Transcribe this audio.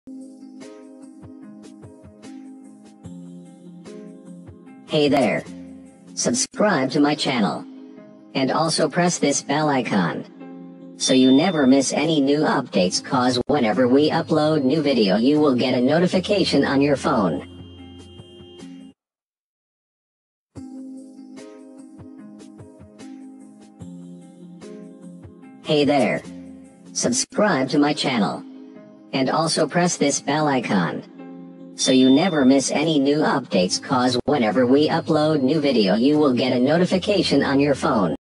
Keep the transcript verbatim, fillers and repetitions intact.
Hey there! Subscribe to my channel. And also press this bell icon, so you never miss any new updates, cause whenever we upload new video you will get a notification on your phone. Hey there! Subscribe to my channel. And also press this bell icon, so you never miss any new updates, cause whenever we upload new video you will get a notification on your phone.